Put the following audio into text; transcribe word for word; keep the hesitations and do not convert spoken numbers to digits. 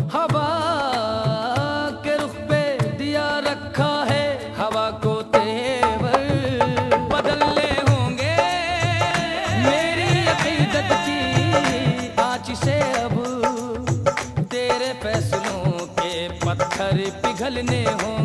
हवा के रुख पे दिया रखा है, हवा को तेवर बदलने होंगे। मेरी अकीदत की आँच से अब तेरे फैसलों के पत्थर पिघलने होंगे।